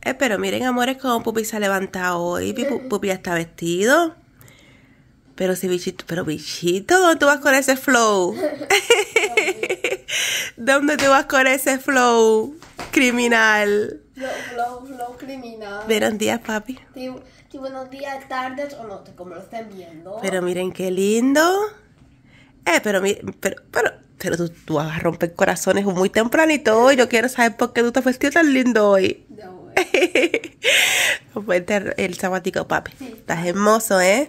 Pero miren, amores, cómo Pupi se ha levantado hoy. Pupi ya está vestido. Pero sí, bichito, ¿dónde tú vas con ese flow? ¿Dónde tú vas con ese flow criminal? Flow criminal. Buenos días, papi. Sí, buenos días, tardes o no sé cómo lo estén viendo. Pero miren qué lindo. Pero tú vas a romper corazones muy tempranito hoy. Yo quiero saber por qué tú te has vestido tan lindo hoy. No, El sabático, papi. Sí. Estás hermoso, ¿eh?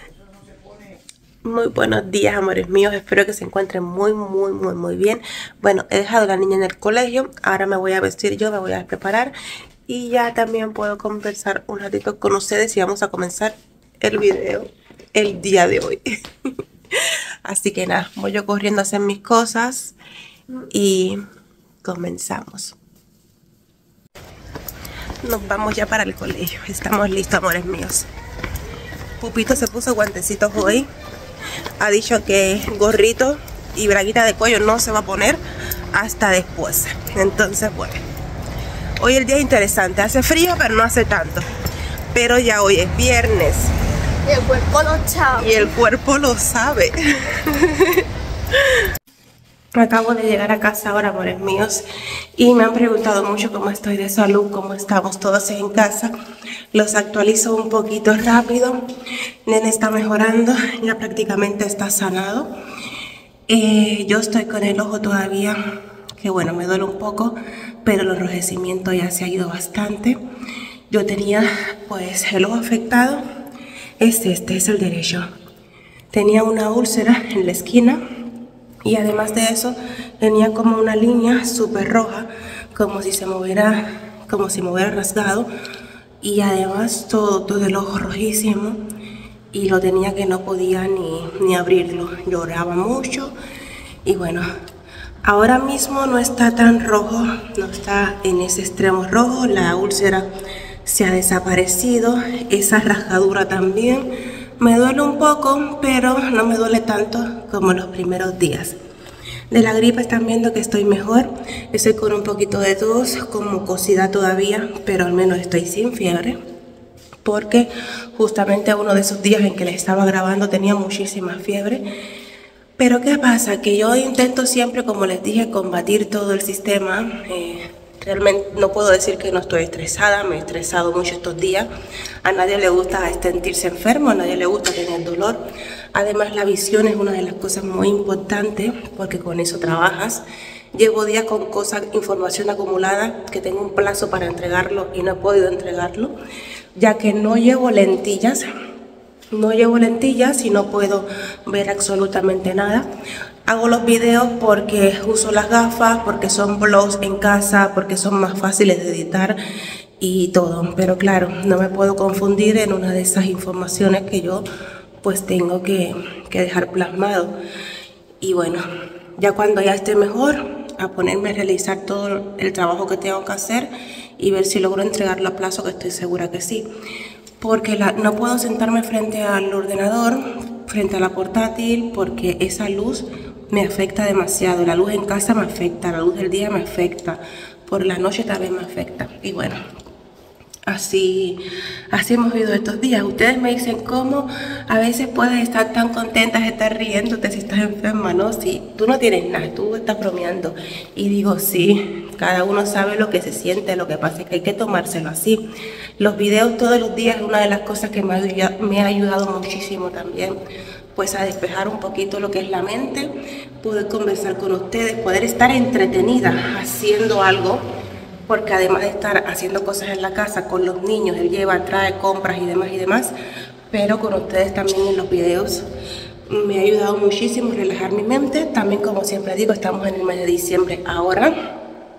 Muy buenos días, amores míos. Espero que se encuentren muy bien. Bueno, he dejado a la niña en el colegio. Ahora me voy a vestir yo, me voy a preparar. Y ya también puedo conversar un ratito con ustedes y vamos a comenzar el video el día de hoy. Así que nada, voy yo corriendo a hacer mis cosas y comenzamos. Nos vamos ya para el colegio. Estamos listos, amores míos. Pupito se puso guantecitos hoy. Ha dicho que gorrito y braguita de cuello no se va a poner hasta después. Entonces, bueno, hoy el día es interesante. Hace frío, pero no hace tanto. Pero ya hoy es viernes. Y el cuerpo lo sabe. Y el cuerpo lo sabe. Acabo de llegar a casa ahora, amores míos, y me han preguntado mucho cómo estoy de salud, cómo estamos todos en casa. Los actualizo un poquito rápido. Nene está mejorando, ya prácticamente está sanado. Yo estoy con el ojo todavía, que bueno, me duele un poco, pero el enrojecimiento ya se ha ido bastante. Yo tenía pues el ojo afectado, este es el derecho. Tenía una úlcera en la esquina. Y además de eso, tenía como una línea súper roja, como si me hubiera rasgado. Y además todo el ojo rojísimo. Y lo tenía que no podía ni abrirlo. Lloraba mucho. Y bueno, ahora mismo no está tan rojo, no está en ese extremo rojo. La úlcera se ha desaparecido, esa rasgadura también. Me duele un poco, pero no me duele tanto como los primeros días. De la gripe están viendo que estoy mejor. Estoy con un poquito de tos, con mucosidad todavía, pero al menos estoy sin fiebre. Porque justamente uno de esos días en que les estaba grabando tenía muchísima fiebre. Pero ¿qué pasa? Que yo intento siempre, como les dije, combatir todo el sistema. Realmente no puedo decir que no estoy estresada, me he estresado mucho estos días. A nadie le gusta sentirse enfermo, a nadie le gusta tener dolor. Además, la visión es una de las cosas muy importantes porque con eso trabajas. Llevo días con información acumulada que tengo un plazo para entregarlo y no he podido entregarlo, ya que no llevo lentillas. No llevo lentillas y no puedo ver absolutamente nada. Hago los videos porque uso las gafas, porque son vlogs en casa, porque son más fáciles de editar y todo. Pero claro, no me puedo confundir en una de esas informaciones que yo pues tengo que dejar plasmado. Y bueno, ya cuando ya esté mejor, a ponerme a realizar todo el trabajo que tengo que hacer y ver si logro entregarlo a plazo, que estoy segura que sí. Porque no puedo sentarme frente al ordenador, frente a la portátil, porque esa luz me afecta demasiado. La luz en casa me afecta, la luz del día me afecta, por la noche también me afecta. Y bueno, así hemos vivido estos días. Ustedes me dicen cómo a veces puedes estar tan contentas, estar riéndote si estás enferma, ¿no? Si tú no tienes nada, tú estás bromeando. Y digo, sí, cada uno sabe lo que se siente, lo que pasa es que hay que tomárselo así. Los videos todos los días es una de las cosas que me ha ayudado muchísimo también, pues a despejar un poquito lo que es la mente, poder conversar con ustedes, poder estar entretenida haciendo algo, porque además de estar haciendo cosas en la casa con los niños, él lleva, trae compras y demás, pero con ustedes también en los videos me ha ayudado muchísimo a relajar mi mente. También, como siempre digo, estamos en el mes de diciembre ahora.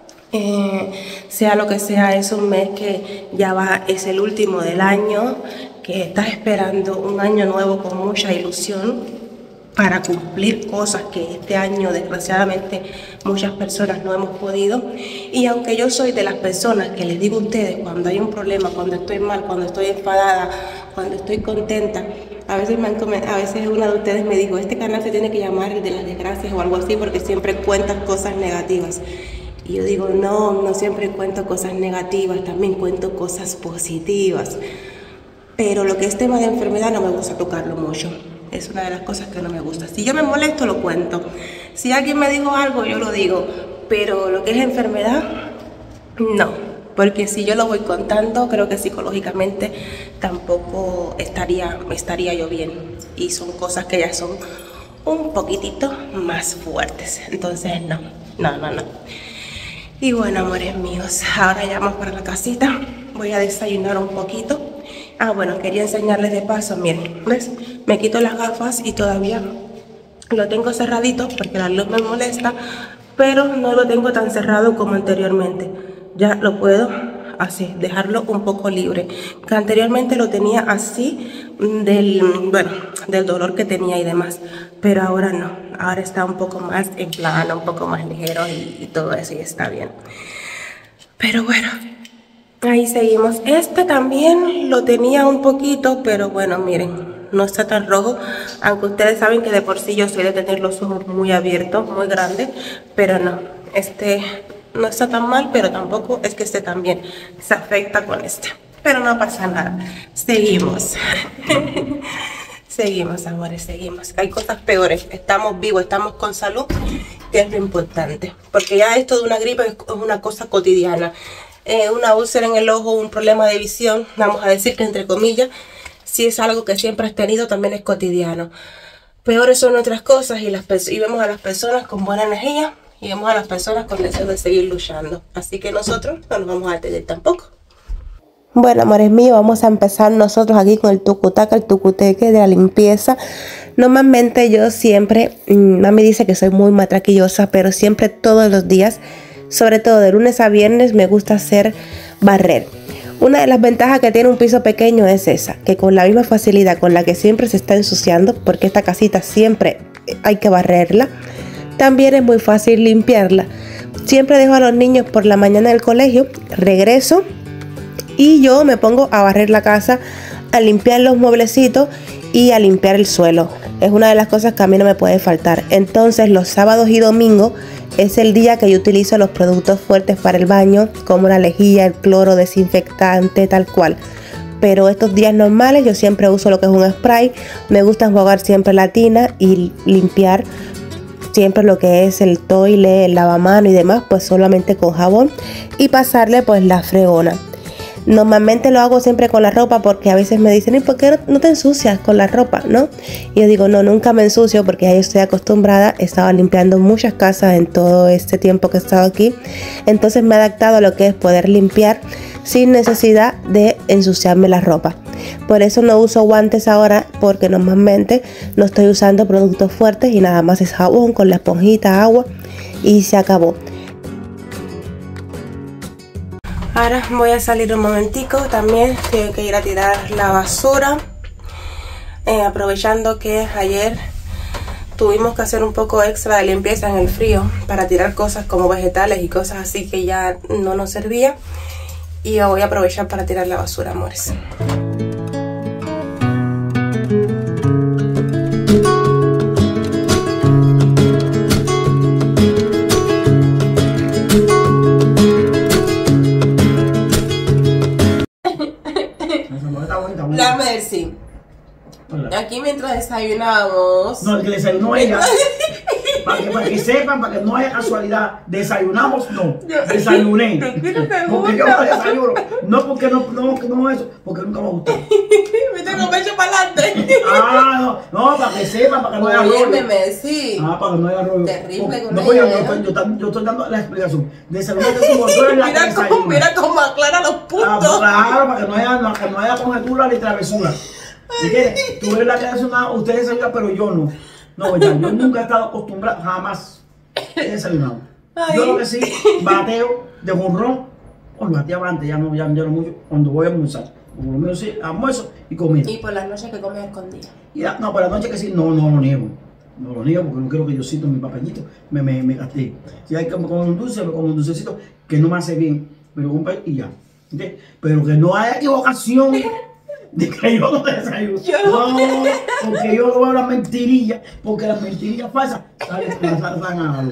Sea lo que sea, es un mes que ya es el último del año, que estás esperando un año nuevo con mucha ilusión para cumplir cosas que este año desgraciadamente muchas personas no hemos podido. Y aunque yo soy de las personas que les digo a ustedes cuando hay un problema, cuando estoy mal, cuando estoy enfadada, cuando estoy contenta, a veces una de ustedes me dijo, este canal se tiene que llamar el de las desgracias o algo así, porque siempre cuentas cosas negativas. Y yo digo, no siempre cuento cosas negativas, también cuento cosas positivas. Pero lo que es tema de enfermedad no me gusta tocarlo mucho. Es una de las cosas que no me gusta. Si yo me molesto, lo cuento. Si alguien me dijo algo, yo lo digo. Pero lo que es enfermedad, no. Porque si yo lo voy contando, creo que psicológicamente tampoco estaría yo bien. Y son cosas que ya son un poquitito más fuertes. Entonces, no. Y bueno, amores míos, ahora ya vamos para la casita. Voy a desayunar un poquito. Ah, bueno, quería enseñarles de paso, miren, ¿ves? Me quito las gafas y todavía lo tengo cerradito porque la luz me molesta, pero no lo tengo tan cerrado como anteriormente. Ya lo puedo así, dejarlo un poco libre. Que anteriormente lo tenía así del dolor que tenía y demás, pero ahora no. Ahora está un poco más en plano, un poco más ligero y todo eso y está bien. Pero bueno, ahí seguimos. Este también lo tenía un poquito, pero bueno, miren, no está tan rojo. Aunque ustedes saben que de por sí yo soy de tener los ojos muy abiertos, muy grandes, pero no, este no está tan mal, pero tampoco es que esté tan bien. Se afecta con este, pero no pasa nada. Seguimos. Seguimos, amores, seguimos. Hay cosas peores. Estamos vivos, estamos con salud, que es lo importante. Porque ya esto de una gripe es una cosa cotidiana. Una úlcera en el ojo, un problema de visión, vamos a decir que entre comillas, si es algo que siempre has tenido, también es cotidiano. Peores son otras cosas y vemos a las personas con buena energía y vemos a las personas con deseo de seguir luchando. Así que nosotros no nos vamos a detener tampoco. Bueno, amores míos, vamos a empezar nosotros aquí con el tucutaca, el tucuteque de la limpieza. Normalmente yo siempre, mami dice que soy muy matraquillosa, pero siempre todos los días, sobre todo de lunes a viernes, me gusta hacer barrer. Una de las ventajas que tiene un piso pequeño es esa, que con la misma facilidad con la que siempre se está ensuciando, porque esta casita siempre hay que barrerla, también es muy fácil limpiarla. Siempre dejo a los niños por la mañana del colegio, regreso y yo me pongo a barrer la casa, a limpiar los mueblecitos y a limpiar el suelo. Es una de las cosas que a mí no me puede faltar. Entonces los sábados y domingos es el día que yo utilizo los productos fuertes para el baño, como la lejía, el cloro, desinfectante, tal cual. Pero estos días normales yo siempre uso lo que es un spray. Me gusta enjuagar siempre la tina y limpiar siempre lo que es el toile, el lavamano y demás, pues solamente con jabón y pasarle pues la fregona. Normalmente lo hago siempre con la ropa porque a veces me dicen, ¿y por qué no te ensucias con la ropa? ¿No? Y yo digo, no, nunca me ensucio porque ya yo estoy acostumbrada. He estado limpiando muchas casas en todo este tiempo que he estado aquí. Entonces me he adaptado a lo que es poder limpiar sin necesidad de ensuciarme la ropa. Por eso no uso guantes ahora porque normalmente no estoy usando productos fuertes y nada más es jabón con la esponjita, agua y se acabó. Ahora voy a salir un momentico, también tengo que ir a tirar la basura, aprovechando que ayer tuvimos que hacer un poco extra de limpieza en el frío para tirar cosas como vegetales y cosas así que ya no nos servía, y yo voy a aprovechar para tirar la basura, amores. La Mercy. Hola. Aquí mientras desayunamos. No, el que desayunó ella. para que sepan, para que no haya casualidad. Desayunamos, no. Desayuné. Porque yo no desayuno. No porque no eso, porque nunca me gustó. Me tengo pecho para adelante. No, para que sepan, para que no haya rollo. Mercy. Para que no haya rollo. Terrible con no, yo estoy dando la explicación. Desayunaste como tú eres la que desayuna. Mira cómo aclara los puntos. Claro, para que no haya conjetura ni travesura. Tú eres la que desayuna, ustedes desayunan, pero yo no. No, ya, yo nunca he estado acostumbrado, jamás he desayunado. Yo lo que sí, bateo de jonrón, o bateaba antes, ya no mucho, cuando voy a almorzar. Por lo menos sí, almuerzo y comida. ¿Y por las noches que comes escondidas? No, por la noche que sí, no lo niego. No lo niego porque no quiero que yo siento mi papelito, me castigue. Si hay que comer un dulce, me como un dulcecito que no me hace bien, pero un y ya. ¿Entiendes? Pero que no haya equivocación de que yo no desayuno. No, porque yo no veo las mentirillas, porque las mentirillas falsas salen a la luz.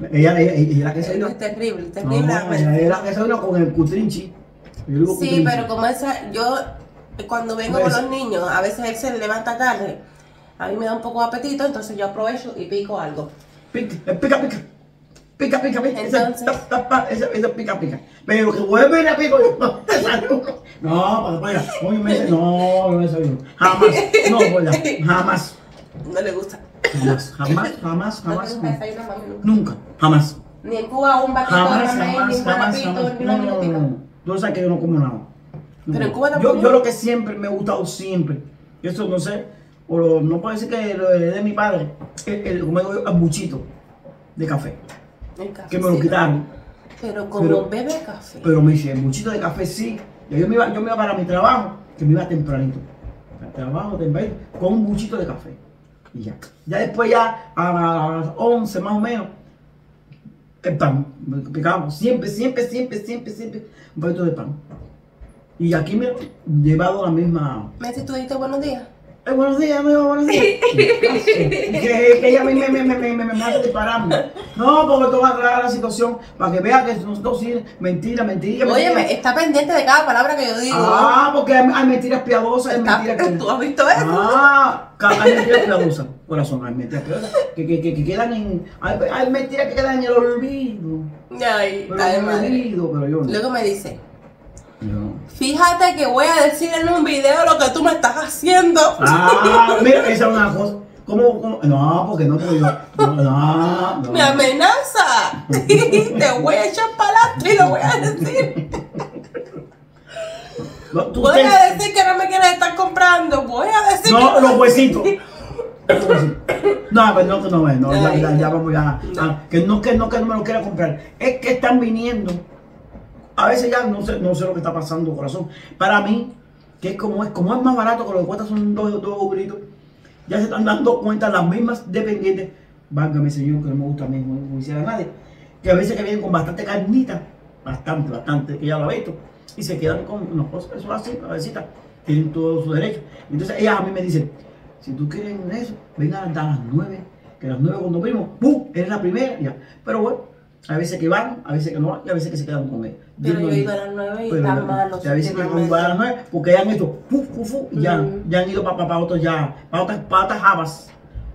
Ella es la que se vino. Es terrible, No, terrible. ella es la que se vino con el cutrinchi. Yo digo Sí, cutrinchi. pero como esa, yo cuando vengo Pues- con los niños, a veces él se levanta tarde, a mí me da un poco de apetito, entonces yo aprovecho y pico algo. Pica, pica, pica. Pica, pica, pica. Entonces- Ese pica, pica. Pero que vuelve y le pico yo. No, te salió. No, para allá. Oye, me dice, no, no me salió. Jamás. No, pues ya. Jamás. No le gusta. Jamás, jamás, jamás, No le jamás. gusta desayunar, mami, nunca. Nunca, jamás. Ni en Cuba un batito de Jamás, mamey, ni jamás, un jamás, rapito, jamás. ni No, una no, no, minutica. no. Tú sabes que yo no como nada. No. Pero en Cuba tampoco. Yo lo que siempre me ha gustado siempre, eso no sé, no puedo decir que lo heredé de mi padre, como digo yo, el buchito de café, El café, que me lo sí. quitaron. Pero como Pero- bebe café. Pero me dice, el buchito de café sí. Ya yo me iba para mi trabajo, que me iba tempranito. Al trabajo tempranito, con un buchito de café. Y ya. Ya después ya a las 11 más o menos, el pan. Picábamos siempre un poquito de pan. Y aquí me he llevado la misma. Messi, ¿tú dijiste buenos días? Buenos días, amigo, buenos días. Que ella a mí me hace dispararme. No, porque tú vas a aclarar la situación para que vea que nosotros sí, mentira. Oye, está pendiente de cada palabra que yo digo. Ah, porque hay mentiras piadosas, hay mentiras que. ¿Tú has visto eso? Hay mentiras piadosas, corazón, hay mentiras piadosas que quedan en. Hay mentiras que quedan en el olvido. Ay, Pero está de en el madre. olvido, pero yo no. Luego me dice, Yo no. fíjate que voy a decir en un video lo que tú me estás haciendo. Mira, esa es una cosa. ¿Cómo? No, porque no puedo yo. No. Me amenaza. Te voy a echar para adelante y lo voy a decir. No, tú Voy te- a decir que no me quieres estar comprando. Voy a decir No, que los huesitos. No, pues no, ya vamos ya. Que no me lo quiera comprar. Es que están viniendo. A veces ya no sé lo que está pasando, corazón. Para mí, que es como es más barato, que lo que cuesta son dos euritos, ya se están dando cuenta las mismas dependientes. Válgame, señor, que no me gusta a mí, no hiciera a nadie. Que a veces que vienen con bastante carnita, bastante, que ya lo he visto, y se quedan con unas cosas, eso así, cabecita, tienen todo su derecho. Entonces ellas a mí me dicen, si tú quieres eso, vengan a las 9, que a las 9 cuando vimos, ¡pum!, eres la primera, ya. Pero bueno, a veces que van, a veces que no van, y a veces que se quedan con él. Pero yo no- he ido a las 9 y pero están malos. a veces que van a las 9, porque ya han hecho, y ya, ya han ido para otros ya, para otras jabas,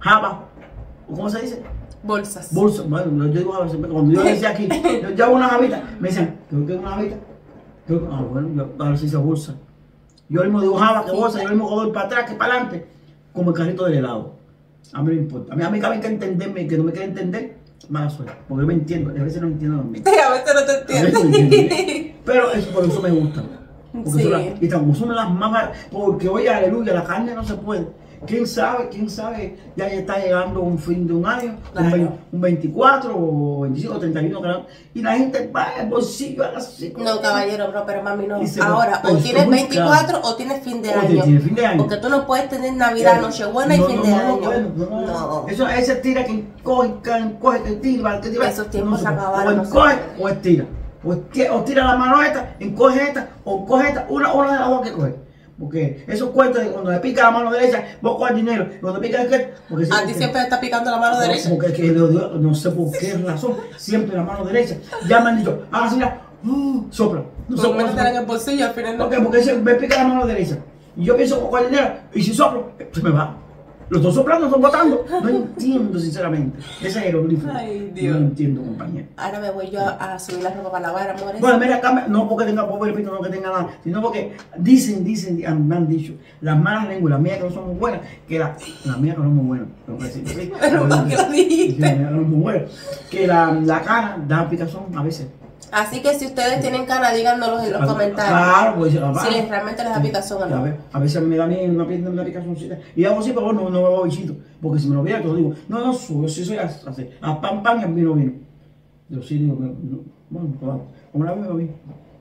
¿cómo se dice? Bolsas. Bolsa, bueno, yo digo jabas, cuando yo decía aquí, yo hago una jabita, me decían, creo que es una jabita, bueno, yo ahora se dice bolsa. Yo mismo digo java, que bolsa, yo mismo doy para atrás, que para adelante, como el carrito del helado. A mí no me importa. A mí cabe que entenderme, que no me quiere entender, mala suerte. Porque yo me entiendo, y a veces no entiendo también. A veces no te A veces entiendo. no entiendo. Pero eso, por eso me gusta. Porque Sí. y como son las más baratas, porque oye, aleluya, la carne no se puede. ¿Quién sabe, ya está llegando un fin de un año, Claro. un 24 o 25 o 31, claro, y la gente va al bolsillo así. No, caballero, bro, pero mami, no. Y se Ahora, pues, o tienes muy 24 o tienes fin de O año. tiene fin de año. Porque tú no puedes tener Navidad, Nochebuena y fin de año. No. Eso ese tira que coge, que tira, que tira. Esos tiempos se se puede. acabaron, O no se encoge puede. o estira. O tira la mano esta, encoge esta, o coge esta, una de las dos que coge. Porque esos cuentos de cuando le pica la mano derecha, vos coges dinero. Y cuando pica el que. Porque A ti siempre te está picando la mano derecha. Porque que no sé por qué razón, siempre la mano derecha. Ya me han dicho, así mira, sopla. No Por lo menos sopla. te en el bolsillo al final. No. Porque me pica la mano derecha. Y yo pienso con el dinero, y si soplo, se me va. Lo estoy soplando, lo estoy botando. No entiendo, sinceramente. Ese es jeroglífico. Ay, Dios. No entiendo, compañero. Ahora me voy yo a subir la ropa para lavar, amores. Bueno, mira, acá, no porque tenga poco repito, no que tenga nada, sino porque dicen, me han dicho, las malas lenguas, las mías que no son muy buenas, que las mías que no son muy buenas, tengo que decir, ¿sí? Pero ¿por qué lo dijiste? Sí, las mías que no son muy buenas, que la cara da picazón a veces. Así que si ustedes tienen cana, díganos en los comentarios. Claro, pues Si les realmente les da picazón o no. A veces me da una pierna, una picazoncita. Y hago así, pero no me veo bichito. Porque si me lo viera, te lo digo. No, yo sí soy así. A pan y al vino. Yo sí digo, bueno, una vez me lo vi.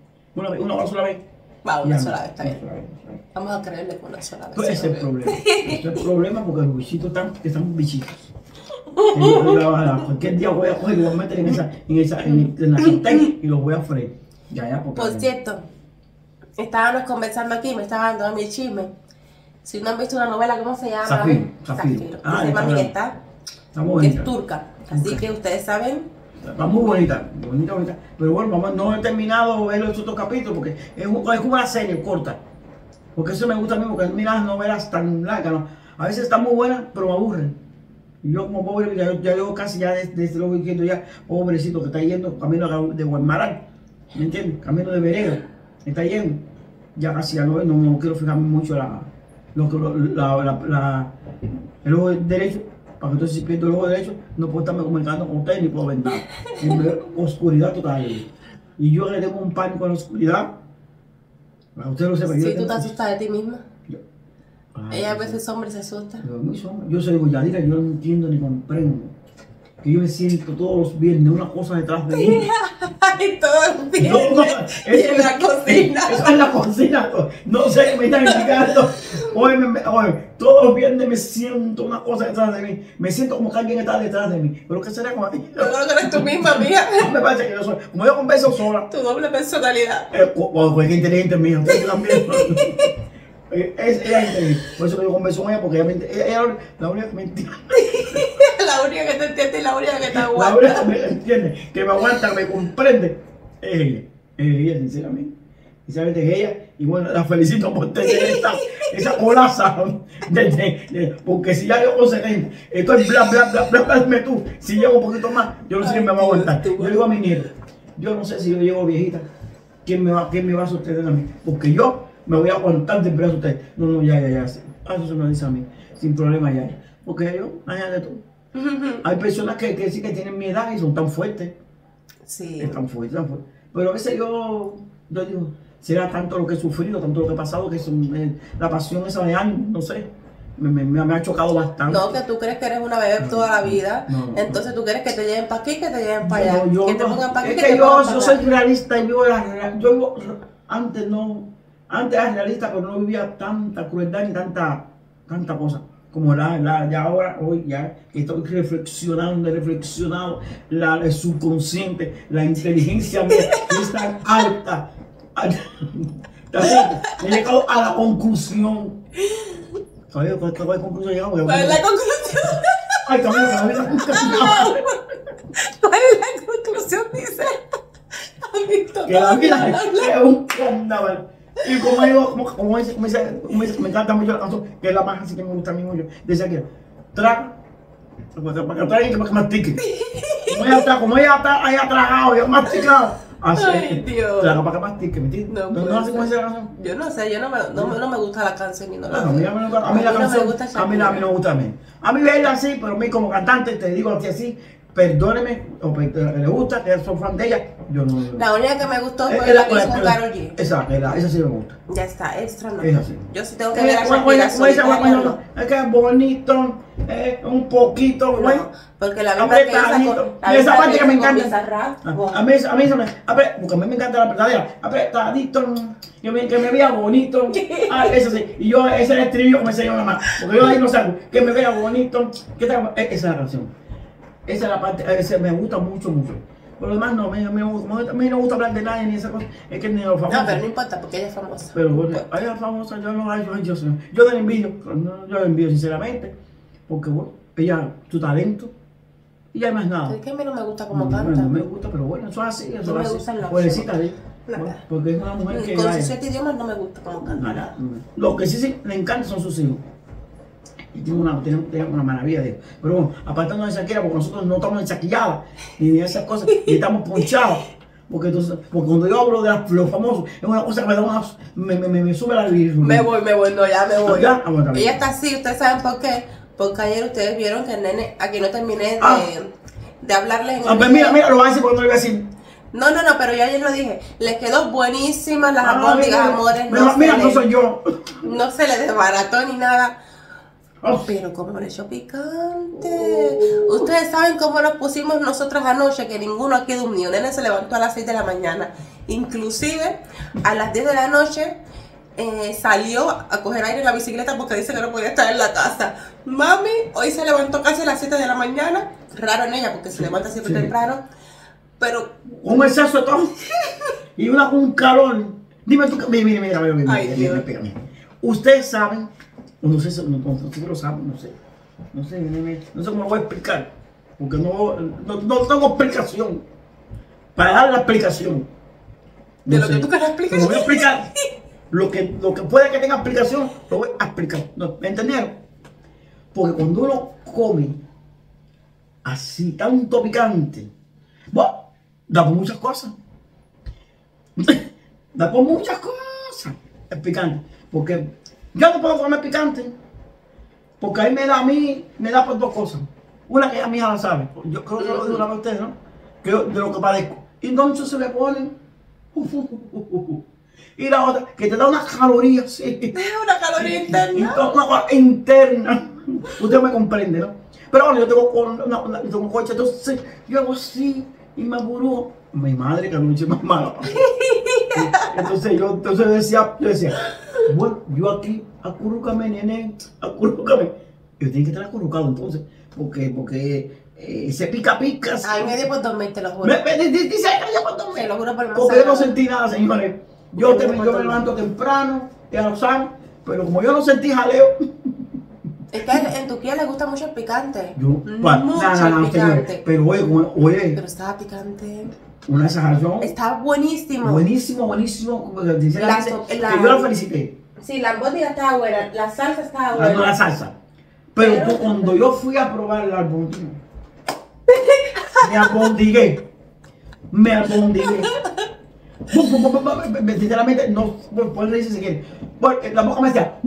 Una sola vez. Va, una Ya, sola vez, está bien. una sola vez. Vamos a creerle con una sola vez. Pues ese es el ¿no? problema. Ese es el problema porque los bichitos están bichitos. Cualquier día voy a coger y los voy a meter en la sartén y los voy a freír. Ya, porque. Por cierto, estábamos conversando aquí, me estaba dando mi chisme. Si no han visto una novela, ¿cómo se llama? Zafiro. Zafiro. Ah, Se llama está Miguel, Está muy que es bonita. turca. Así que ustedes saben, Va muy bonita, bonita, bonita. Pero bueno, vamos, no he terminado de ver los otros capítulos porque es como una serie corta. Porque eso me gusta a mí, porque mira las novelas tan largas, ¿no? A veces están muy buenas, pero me aburren. Y yo como pobre, ya llevo casi ya desde lo diciendo ya, pobrecito que está yendo camino de Guaymaral, ¿me entiendes? Camino de Vereda, está yendo. Ya casi ya no quiero fijarme mucho el ojo derecho, para que entonces si pierdo el ojo derecho, no puedo estarme comunicando con ustedes ni puedo ver nada. Oscuridad total. Y yo le tengo un pánico a la oscuridad. Para que usted lo sepa. Sí, tú te asustas de ti misma. Ella a veces hombres se asusta. Yo soy Yadira, yo no entiendo ni comprendo. Que yo me siento todos los viernes una cosa detrás de mí. Ay, todos los viernes. No, en la cocina. Eso es la cocina. No sé qué me están indicando. Oye, todos los viernes me siento una cosa detrás de mí. Me siento como que alguien está detrás de mí. ¿Pero qué será con aquello? Yo creo que eres tú misma, amiga. Me parece que yo soy. Como yo converso sola. Tu doble personalidad. Pues qué inteligente mía. Usted también. Ella es inteligente. Por eso que yo converso con ella, porque ella es la única que me entiende. La única que te entiende y la única que te aguanta. La única que me entiende, que me aguanta, que me comprende, es ella. Es ella, sinceramente. Sinceramente es ella. Y bueno, la felicito por tener esa colaza. Porque si ya llego con 70, esto es bla, bla, bla, bla, bla, dime tú. Si llego un poquito más, yo no sé quién me va a aguantar. Yo digo a mi nieto, yo no sé si yo llego viejita, quién me va a sostener a mí. Porque yo me voy a aguantar de brazo a usted. No, ya. Eso se me dice a mí, sin problema ya. Porque yo, allá de todo. Hay personas que sí que tienen mi edad y son tan fuertes. Sí. Es tan fuerte. Pero a veces yo digo, será tanto lo que he sufrido, tanto lo que he pasado, que la pasión esa de años, no sé, me ha chocado bastante. No, que tú crees que eres una bebé toda la vida. No. Entonces tú quieres que te lleven para aquí, que te lleven para allá. Yo que te pongan para aquí, es que que te pongan para yo allá. soy realista y vivo antes era realista, pero no vivía tanta crueldad ni tanta cosa. Como ya ahora, hoy ya estoy reflexionado, el subconsciente, la inteligencia mía es tan alta. He llegado a la conclusión. ¿Cuál conclusión llegamos? ¿Cuál es la conclusión? Ay, Camilo, la vida nunca se acaba. ¿Cuál es la conclusión? Dice. ¿Has visto Que la todo? vida es un carnaval. Y como digo, como dice, me encanta mucho la canción, que es la más así que me gusta a mí mucho. Decía que traga, para que traigan que mastique. Como ella haya tragado, ya masticado. Así, Ay, Dios. traga para que mastique, ¿me entiendes? No ¿No puede hace como ser. dice la canción? Yo no sé, no me gusta la canción ni no la A mí la no me canción, gusta a mí no me gusta a mí. A mí verla así, pero a mí como cantante, te digo así, perdóneme, o que le gusta, que soy fan de ella, yo no. La única que me gustó fue la que hizo con Karol G. Esa sí me gusta. Ya está, extra no. Es así. Yo sí tengo que ver a Shakira Bueno, es que es bonito, un poquito, güey. No, porque la misma que hizo Apretadito. con Y esa parte que me con encanta. Bizarrap, A mí eso me. Porque a mí me encanta la apretadera. Apretadito. Que me vea bonito. Eso sí. Y yo, ese es el estribillo que me enseñó mamá. Porque yo ahí no salgo. Que me vea bonito. Esa es la canción. Esa es la parte. Me gusta mucho. Por lo demás, no. A mí no me gusta hablar de nadie ni esa cosa. Es que ni los famosos. No, pero no importa porque ella es famosa. Pero bueno, ella es famosa. Yo no. Yo la envidio. Yo la envidio sinceramente. Porque bueno, ella, su talento. Y ya hay más nada. Es que a mí no me gusta como No, canta. no me gusta, pero bueno, eso es así. Eso No me es así. gustan las Pobrecita de Nada. bueno, porque es una mujer que. Con vaya, sus 7 idiomas no me gusta como canta. nada. Lo que sí le encanta son sus hijos. Y tiene una maravilla de ellos. Pero bueno, apartando de Shakira, porque nosotros no estamos ensaquilladas ni de esas cosas, ni estamos ponchados. Porque cuando yo hablo de los famosos, es una cosa que me da me sube la vida. Me voy, no, ya me voy. ¿Ya? Ah, bueno, también. Ella está así, ustedes saben por qué. Porque ayer ustedes vieron que el nene, aquí no terminé de hablarles en el Pues video. mira, lo voy a decir porque no lo voy a decir. No, pero yo ayer lo dije. Les quedó buenísimas las Ah, albóndigas, amores. Mira, no soy yo. No se le desbarató ni nada. Oh. Pero como le echó picante. Ustedes saben cómo nos pusimos nosotras anoche, que ninguno aquí durmió. Nene se levantó a las 6 de la mañana. Inclusive, a las 10 de la noche salió a coger aire en la bicicleta porque dice que no podía estar en la casa. Mami, hoy se levantó casi a las 7 de la mañana. Raro en ella porque se levanta siempre Sí. temprano. Pero Un exceso de todo. Y un calor. Dime tú, mira, Ay, Dios. espérame. Ustedes saben, no sé si lo saben, no sé cómo lo voy a explicar. porque no tengo explicación. Para dar la explicación. De lo que tú quieras explicar. Lo voy a explicar. Lo que puede que tenga explicación, lo voy a explicar. ¿Me entendieron? Porque cuando uno come así, tanto picante, bueno, da por muchas cosas. Da por muchas cosas el picante. Porque yo no puedo comer picante. Porque ahí me da por dos cosas. Una que ya mi hija la sabe. Yo creo que lo digo una vez a ustedes, ¿no? Que yo, de lo que padezco. Y entonces se le ponen. Y la otra, que te da una caloría, sí. Una caloría interna. Una cosa interna. Usted me comprende, ¿no? Pero bueno, yo tengo un coche, entonces yo hago así y me aburro. Mi madre, que anoche más mala. Entonces yo decía, bueno, yo aquí, acurrúcame, nene, acurrúcame. Yo tengo que estar acurrucado entonces, porque se pica. Ay, me dio por dormir, te lo juro. Dice que yo por dormir. Te lo juro por el Porque yo no sentí nada, señores. Yo me levanto temprano, ya lo saben, pero como yo no sentí jaleo. Es que en Turquía le gusta mucho el picante. Mucho el picante. Señores, pero oye, Pero estaba picante. una exageración. Estaba buenísimo. Buenísimo. Sinceramente, que yo la felicité. Sí, la albóndiga estaba buena, la salsa estaba Dando buena. la salsa. Pero cuando yo fui a probar el albóndiga, me albondigué. Sinceramente, no pueden reírse si quieren. La boca me decía,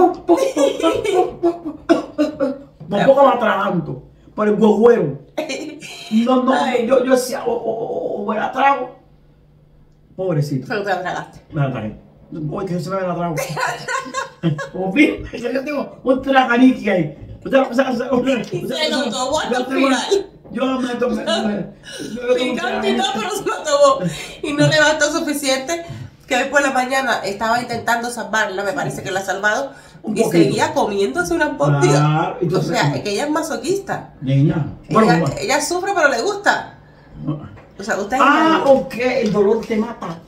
por poco me atraganto por el huevuero. Yo decía, o me la trago. Pobrecito. Pero te la tragaste. Me la tragué. Oye, que yo se me la trago. Como bien, yo tengo un traganique ahí. Se lo tomó hasta el final. Yo me tomé. Picante y todo, pero se lo tomó. Y no le bastó suficiente que después de la mañana estaba intentando salvarla, me parece que la ha salvado, y seguía comiéndose una albóndiga. Claro, o sea, es que ella es masoquista. Niña. Ella sufre, pero le gusta. O sea, usted ok, el dolor te mata.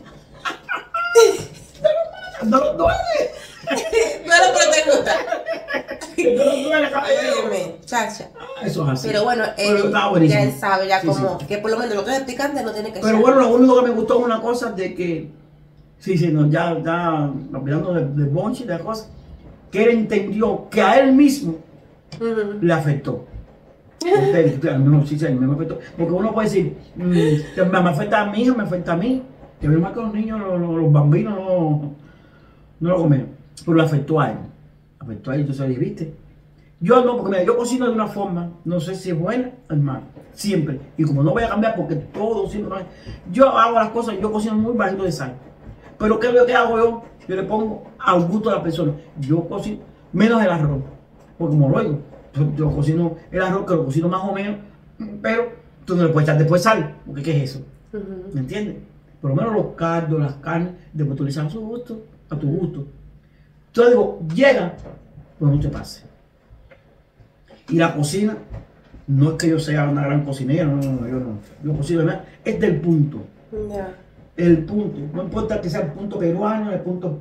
El dolor duele. Bueno, pero te gusta. El dolor duele, caballero. Óyeme, chacha. Eso es así. Pero bueno, ya él sabe, ya como que por lo menos lo que es picante no tiene que ser. Pero bueno, lo único que me gustó es una cosa de que, ya hablando de Bonchi, de cosas, que él entendió que a él mismo le afectó. Al menos sí, me afectó. Porque uno puede decir, que me afecta a mi hija, me afecta a mí. Que ve más que los niños, los bambinos no lo comen. Pero le afectó a él. Afectó a él, entonces le viste. Yo no, porque mira, yo cocino de una forma, no sé si es buena o es mala, siempre. Y como no voy a cambiar porque todo siempre, yo hago las cosas, yo cocino muy bajito de sal. Pero ¿qué es lo que hago yo? Yo le pongo al gusto de la persona. Yo cocino menos el arroz, porque como lo digo, yo cocino el arroz, que lo cocino más o menos, pero tú no le puedes echar después sal, porque ¿qué es eso? ¿Me entiendes? Por lo menos los caldos, las carnes, después tú le echas a su gusto, a tu gusto. Entonces digo, llega, pues no te pase. Y la cocina, no es que yo sea una gran cocinera, no, yo no. Yo cocino, ¿verdad? Es del punto. El punto. No importa que sea el punto peruano, el punto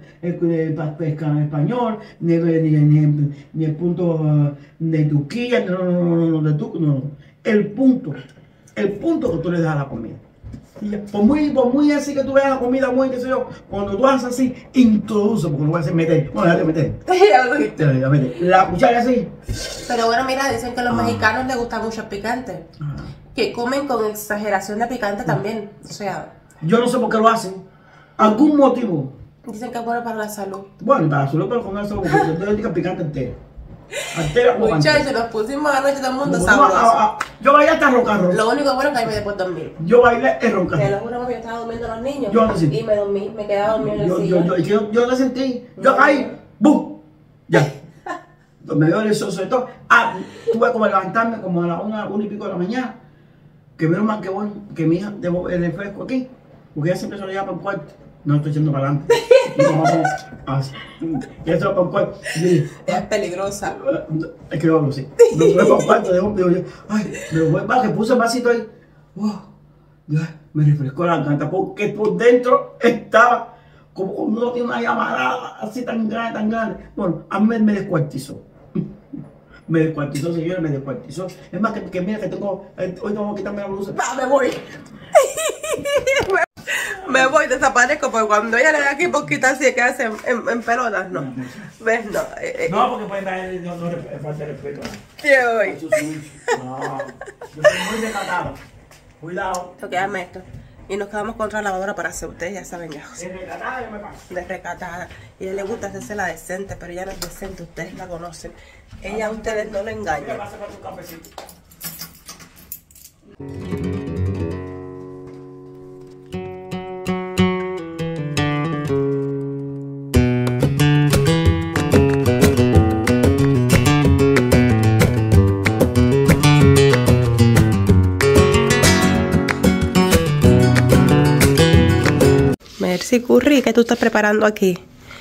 español, ni el punto de Turquía, no. El punto que tú le das a la comida. Por muy así que tú veas la comida, muy qué sé yo, cuando tú haces así, introduce, porque no voy a hacer meter. Bueno, déjame meter. La cuchara así. Pero bueno, mira, dicen que a los mexicanos les gusta mucho el picante. Que comen con exageración de picante también. O sea, yo no sé por qué lo hacen. ¿Algún motivo? Dicen que es bueno para la salud. Bueno, para la salud, pero con eso, porque yo le digo picante entero. Muchachos, nos pusimos anoche todo el mundo sabroso. Yo bailé hasta roncarro. Lo único bueno es que ahí me después dormir. Yo bailé el roncarro. Te lo juro que yo estaba durmiendo los niños. Yo no sentí. Y me dormí, me quedaba dormido en el sillón. Yo lo sentí. Yo caí. ¡Bum! Ya. Me dio el sobre todo. Tuve como levantarme como a las 1 y pico de la mañana. Que menos mal que bueno, que mi hija debo el refresco aquí. Porque ella siempre se lo lleva para el cuarto. No estoy echando para adelante. Ya se va para el cuarto. Es peligrosa. Es que yo hablo así. No se va para el cuarto. Digo yo, ay, pero voy para que puse el vasito ahí. Ya, me refrescó la garganta. Porque por dentro estaba como cuando uno tiene una llamarada así tan grande. Bueno, a mí me descuartizó. Me descuartizó, señores, me descuartizó. Es más, que mira que tengo... Hoy tengo que quitarme la blusa. Va, me voy. Me voy, desaparezco, porque cuando ella le da aquí poquito así, que hace en pelotas, no. ¿Ves? No. No, porque pueden dar no falta de respeto. ¿Qué voy? No, yo soy muy recatado. Cuidado. Toqueame esto. Y nos quedamos contra la lavadora para hacer, ustedes ya saben ya. De recatada yo me paso. De recatada. Y a ella le gusta hacerse la decente, pero ella no es decente, ustedes la conocen. Ella a ustedes no lo ¿Qué engañan. pasa con tu cafecito? Mercy Curry, ¿qué tú estás preparando aquí?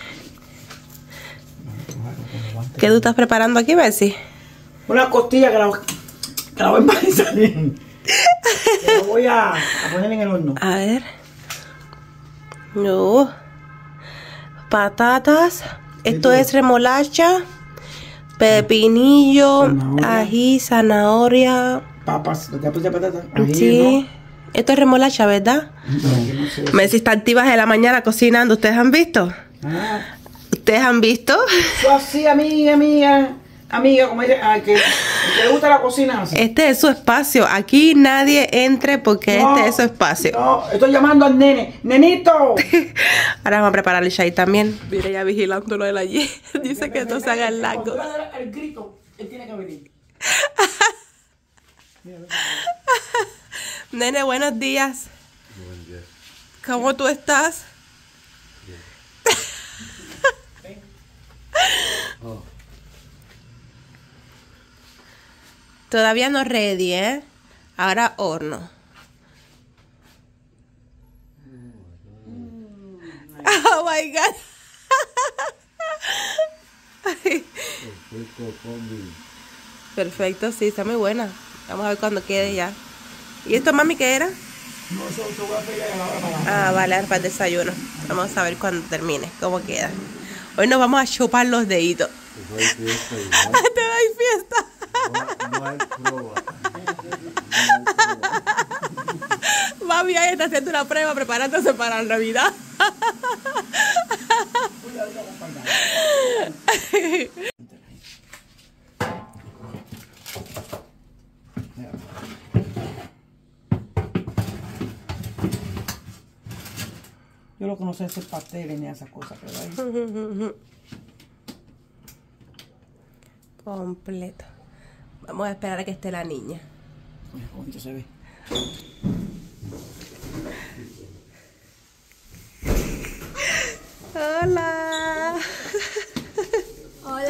¿Qué tú estás preparando aquí, Mercy? Una costilla que la voy a empanizar bien. Que la voy a poner en el horno. A ver. No. Patatas. Esto es remolacha, pepinillo, Zanahoria. ají, zanahoria. Papas, ¿te puse patatas? Ají, Sí. Esto es remolacha, ¿verdad? ¿no? No, yo no sé. Mercy está activas de la mañana cocinando. ¿Ustedes han visto? Ah, ¿Ustedes han visto? yo así, amiga, como dice, que te gusta la cocina así. Este es su espacio. Aquí nadie entre porque No, este es su espacio. No, estoy llamando al nene. ¡Nenito! Ahora vamos a preparar el chai también. Mira ya vigilándolo él allí. Dice que no se haga el largo. Cuando le da el grito, él tiene que venir. Nene, buenos días. Buen día. ¿Cómo tú estás? Oh, Todavía no ready, ¿eh? Ahora horno. Oh my God. perfecto combi. Perfecto, sí, está muy buena. Vamos a ver cuando quede ya. ¿Y esto, mami, qué era? No, eso te voy a pedir a la hora para... Ah, vale, para el desayuno. Vamos a ver cuando termine, cómo queda. Hoy nos vamos a chupar los deditos. Pues hay fiesta igual. ¿Te doy fiesta? No hay prueba. Mami ahí está haciendo una prueba preparándose para la Navidad. Yo lo que no sé es hacer pasteles ni esas cosas, pero ahí... Completo. Vamos a esperar a que esté la niña. Mira, qué bonito se ve. Hola. Hola.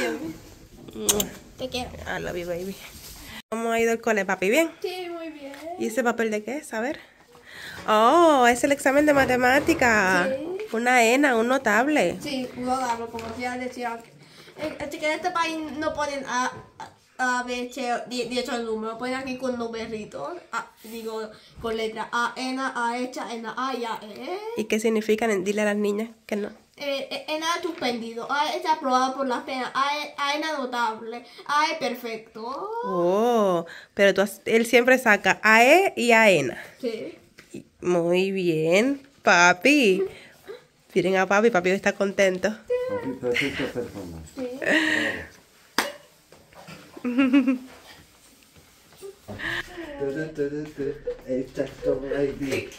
Te quiero. I love you, baby. ¿Cómo ha ido el cole, papi? ¿Bien? Sí, muy bien. ¿Y ese papel de qué es? A ver. Oh, es el examen de matemática. Sí. Una ENA, un notable. Sí, puedo darlo, como ya decía. Es que en este país no ponen A, B, C, 10 números, ponen aquí con numeritos, digo, con letra A, N, A, hecha, N, A y A, E. ¿Y qué significan? Dile a las niñas que no. N suspendido, A está aprobado por la pena, A N notable, A perfecto. Oh, pero él siempre saca AE y AENA. Sí. Muy bien, papi. Miren a papi, papi está contento. Papi, perfecta performance. Sí. Exacto, baby.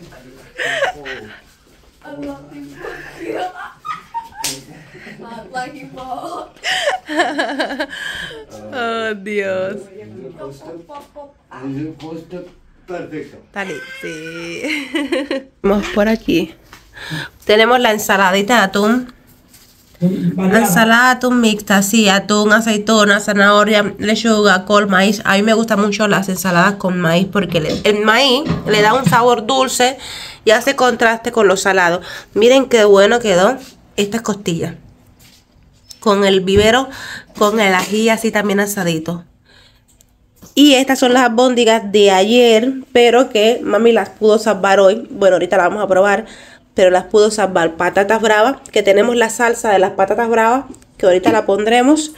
Oh, Dios. El puesto perfecto. Dale, sí. Vamos por aquí. Tenemos la ensaladita de atún. La ensalada de atún mixta, sí, atún, aceituna, zanahoria, lechuga, col, maíz. A mí me gustan mucho las ensaladas con maíz porque el maíz le da un sabor dulce y hace contraste con lo salado. Miren qué bueno quedó esta costilla. Con el vivero, con el ají así también asadito. Y estas son las albóndigas de ayer, pero que mami las pudo salvar hoy. Bueno, ahorita las vamos a probar, pero las pudo salvar. Patatas bravas, que tenemos la salsa de las patatas bravas que ahorita la pondremos.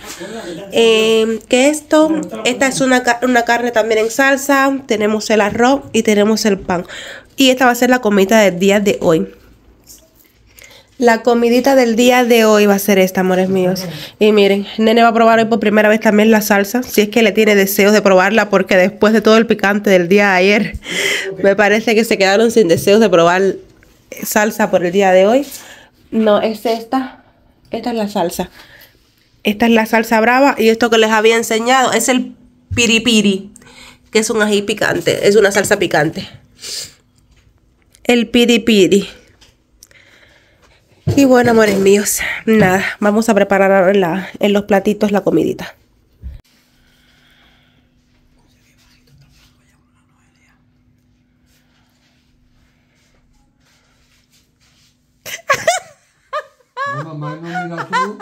Esta es una carne también en salsa. Tenemos el arroz y tenemos el pan. Y esta va a ser la comida del día de hoy. La comidita del día de hoy va a ser esta, amores míos. Y miren, Nene va a probar hoy por primera vez también la salsa. Si es que le tiene deseos de probarla, porque después de todo el picante del día de ayer, me parece que se quedaron sin deseos de probar salsa por el día de hoy. No, es esta. Esta es la salsa. Esta es la salsa brava. Y esto que les había enseñado es el piripiri, que es un ají picante. Es una salsa picante. El piripiri. Y bueno, amores míos, nada, vamos a preparar ahora en los platitos la comidita. No, mamá, no mira tú.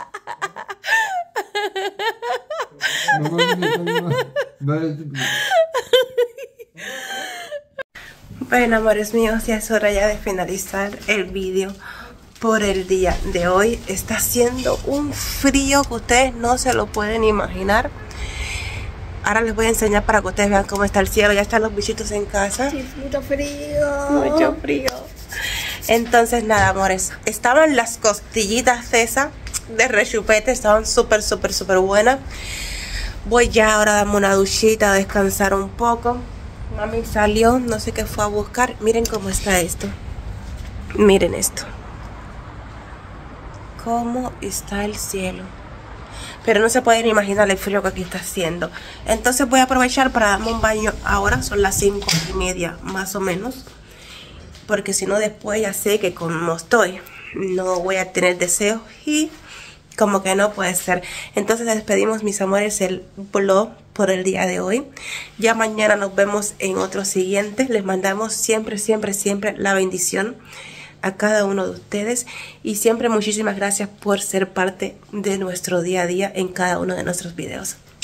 Bueno, amores míos, ya es hora ya de finalizar el vídeo por el día de hoy. Está haciendo un frío que ustedes no se lo pueden imaginar. Ahora les voy a enseñar para que ustedes vean cómo está el cielo. Ya están los bichitos en casa. Sí, mucho frío. Mucho frío. Entonces nada, amores, estaban las costillitas esas de rechupete. Estaban súper buenas. Voy ya ahora a darme una duchita, a descansar un poco. Mami salió, no sé qué fue a buscar. Miren cómo está esto. Miren esto. Cómo está el cielo. Pero no se pueden imaginar el frío que aquí está haciendo. Entonces voy a aprovechar para darme un baño ahora. Son las 5:30 más o menos. Porque si no después ya sé que como estoy, no voy a tener deseos. Y como que no puede ser. Entonces despedimos, mis amores, el vlog por el día de hoy. Ya mañana nos vemos en otro siguiente. Les mandamos siempre la bendición a cada uno de ustedes. Y siempre muchísimas gracias por ser parte de nuestro día a día en cada uno de nuestros videos.